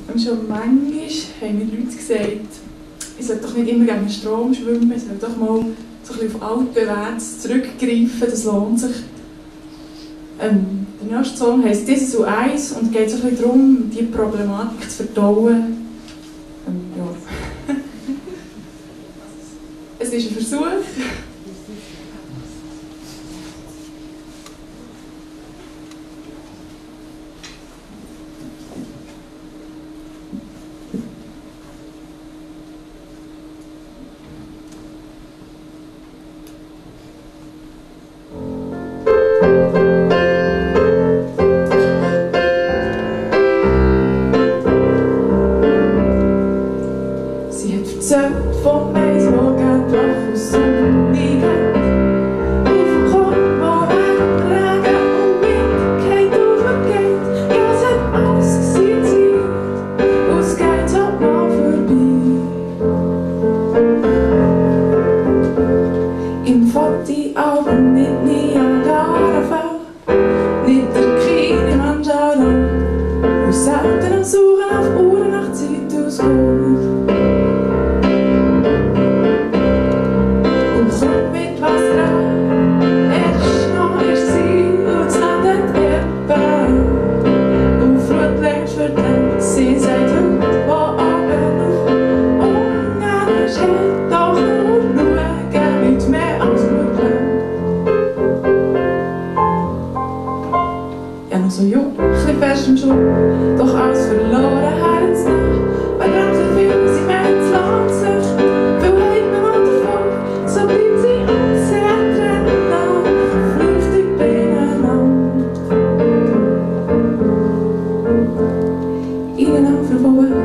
Und schon manchmal haben mir Leute gesagt, ich sollte doch nicht immer gegen den Strom schwimmen, ich sollte doch mal so ein bisschen auf altbewährtes zurückgreifen, das lohnt sich. Der nächste Song heisst «Dieses und eins» und geht so ein bisschen darum, diese Problematik zu verdauen. Ja. Es ist ein Versuch. Von mij is ook aan het lachen, zonder niet over God, maar aan dragen, onwindelijkheid overkijkt. Ja, ze heeft alles gezien, zie hoe ze kijkt op maar voorbij. In valt die oude niet aan de caravel, niet de krieg in Manjaro. We zaten aan zoeken af uren nacht ziet dus goed. Zo jong, geen vers en zo, toch alles verloren haar het snel. Maar dan ze veel, zie mij het land zich. Veel heet me wat te vol, zo blieb ze ontzettend lang. Vlucht ik bijna aan. Iedereen verwoorden.